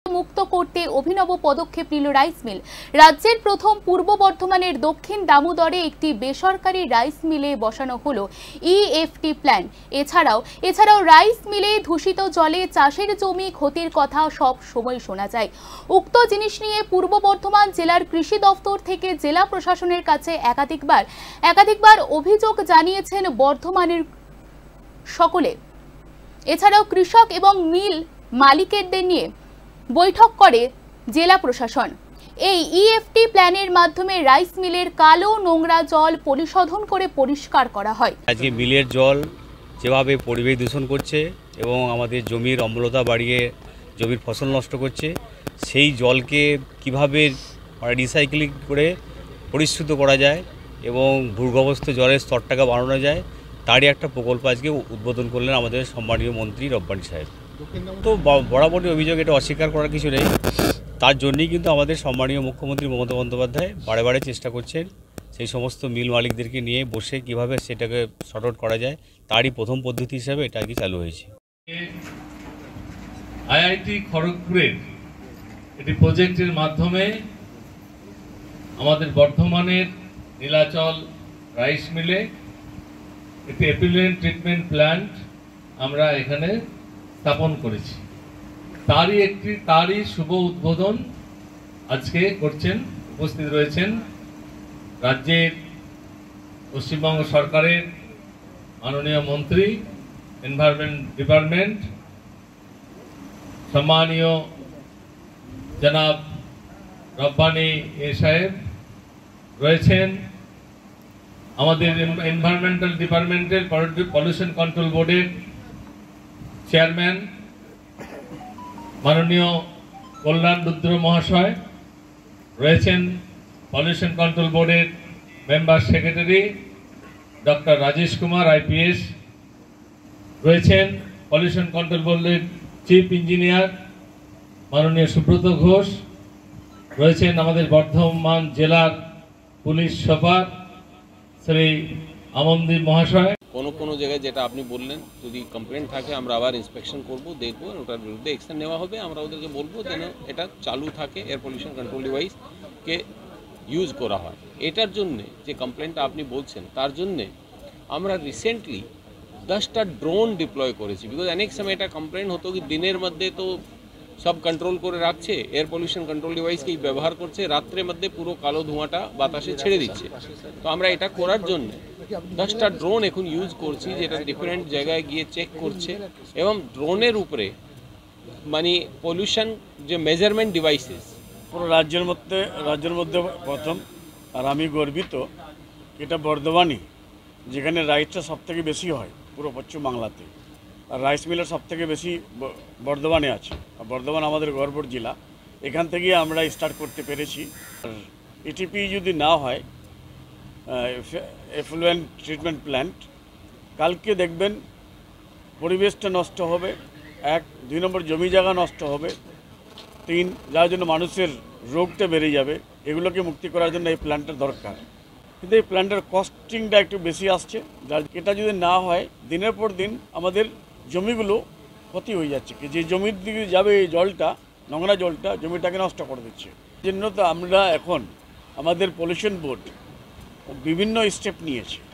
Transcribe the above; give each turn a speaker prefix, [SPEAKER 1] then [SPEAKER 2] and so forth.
[SPEAKER 1] মুক্ত করতে অভিনব পদক্ষেপ নিল রাইস মিল। রাজ্যের প্রথম পূর্ব বর্ধমানের দক্ষিণ দামোদরে একটি বেসরকারি রাইস মিলে বসানো হলো ইএফটি প্ল্যান্ট। এছাড়াও রাইস মিলে দূষিত জলে চাষের জমি ক্ষতির কথা সব সময় শোনা যায়। উক্ত জিনিস নিয়ে পূর্ব বর্ধমান জেলার কৃষি দপ্তর থেকে জেলা প্রশাসনের কাছে একাধিকবার অভিযোগ জানিয়েছেন বর্ধমানের সকলে। এছাড়াও কৃষক এবং মিল মালিকদের নিয়ে বৈঠক করে জেলা প্রশাসন। এই ইএফটি প্ল্যানের মাধ্যমে রাইস মিলের কালো নোংরা জল পরিশোধন করে পরিষ্কার করা হয়।
[SPEAKER 2] আজকে মিলের জল যেভাবে পরিবেশ দূষণ করছে এবং আমাদের জমির অম্লতা বাড়িয়ে জমির ফসল নষ্ট করছে, সেই জলকে কিভাবে রিসাইক্লিং করে পরিশুদ্ধ করা যায় এবং ভূগর্ভস্থ জলের স্তরটাকে বাড়ানো যায়, তারই একটা প্রকল্প আজকে উদ্বোধন করলেন আমাদের সম্মানীয় মন্ত্রী রব্বানী সাহেব। তো বরাবরই অভিযোগ, এটা অস্বীকার করার কিছু নেই। তার জন্যই কিন্তু আমাদের সম্মানীয় মুখ্যমন্ত্রী মমতা বন্দ্যোপাধ্যায় বারে করছেন সেই সমস্ত মিল মালিকদেরকে নিয়ে বসে কিভাবে সেটাকে শর্ট আউট করা যায়, তারই প্রথম পদ্ধতি হিসাবে এটা কি চালু হয়েছে।
[SPEAKER 3] আইআইটি খড়গপুরের একটি প্রজেক্টের মাধ্যমে আমাদের বর্ধমানের নীলাচল রাইস মিলে একটি এফ্লুয়েন্ট ট্রিটমেন্ট প্ল্যান্ট আমরা এখানে স্থাপন করেছি। তারই শুভ উদ্বোধন আজকে করছেন, উপস্থিত রয়েছেন রাজ্যের পশ্চিমবঙ্গ সরকারের মাননীয় মন্ত্রী এনভায়রনমেন্ট ডিপার্টমেন্ট সম্মানীয় জনাব রব্বানী সাহেব রয়েছেন, আমাদের এনভায়রনমেন্টাল ডিপার্টমেন্টের পলিউশন কন্ট্রোল বোর্ডের চেয়ারম্যান মাননীয় কল্যাণ রুদ্র মহাশয় রয়েছেন, পলিউশন কন্ট্রোল বোর্ডের member secretary doctor Rajesh Kumar IPS রয়েছেন, পলিউশন কন্ট্রোল বোর্ডের চিফ ইঞ্জিনিয়ার মাননীয় সুব্রত ঘোষ রয়েছেন, আমাদের বর্ধমান জেলার পুলিশ সুপার শ্রী আমনদীপ মহাশয়।
[SPEAKER 4] কোনো জায়গায় যেটা আপনি বললেন, যদি কমপ্লেন্ট থাকে আমরা আবার ইন্সপেকশন করব, দেখব, ওটার বিরুদ্ধে অ্যাকশন নেওয়া হবে। আমরা ওদেরকে বলবো যেন এটা চালু থাকে, এয়ার পলিউশন কন্ট্রোল ডিভাইসকে ইউজ করা হয়। এটার জন্যে যে কমপ্লেন্টটা আপনি বলছেন, তার জন্যে আমরা রিসেন্টলি 10টা ড্রোন ডিপ্লয় করেছি। বিকজ অনেক সময় এটা কমপ্লেন হতো কি দিনের মধ্যে তো সব কন্ট্রোল করে রাখছে, এয়ার পলিউশন কন্ট্রোল ডিভাইসকেই ব্যবহার করছে, রাত্রের মধ্যে পুরো কালো ধোঁয়াটা বাতাসে ছেড়ে দিচ্ছে। তো আমরা এটা করার জন্য 10টা ড্রোন এখন ইউজ করছি, যেটা ডিফারেন্ট জায়গায় গিয়ে চেক করছে এবং ড্রোনের উপরে মানে পলিউশন যে মেজারমেন্ট ডিভাইসেস
[SPEAKER 5] পুরো রাজ্যের মধ্যে প্রথম। আর আমি গর্বিত, এটা বর্ধমানই, যেখানে রাইসটা সবথেকে বেশি হয় পুরো পশ্চিম বাংলাতে, আর রাইস মিলের সবথেকে বেশি বর্ধমানে আছে। আর বর্ধমান আমাদের গর্বর জেলা, এখান থেকেই আমরা স্টার্ট করতে পেরেছি। আর ইটিপি যদি না হয়, এফ্লুয়েন্ট ট্রিটমেন্ট প্ল্যান্ট, কালকে দেখবেন পরিবেশটা নষ্ট হবে, 1, 2 নম্বর জমি জায়গা নষ্ট হবে, 3 যার জন্য মানুষের রোগটা বেড়ে যাবে। এগুলোকে মুক্তি করার জন্য এই প্ল্যান্টের দরকার, কিন্তু এই প্ল্যান্টের কস্টিংটা একটু বেশি আসছে। যার এটা যদি না হয়, দিনের পর দিন আমাদের জমিগুলো ক্ষতি হয়ে যাচ্ছে, যে জমির দিকে যাবে এই জলটা, নোংরা জলটা জমিটাকে নষ্ট করে দিচ্ছে। এই জন্য তো আমরা এখন আমাদের পলিউশন বোর্ড বিভিন্ন স্টেপ নিয়েছে।